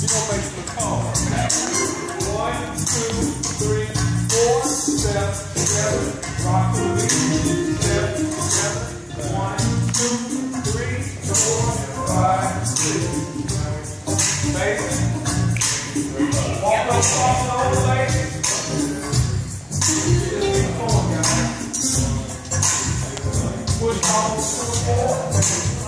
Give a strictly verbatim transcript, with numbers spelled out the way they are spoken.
gonna make the call. One, two, three, four, step together, rock the beat, step together. One, two, three, four, five, six. Amazing. Walk those songs over, ladies. Just keep going, guys. Push all to the floor.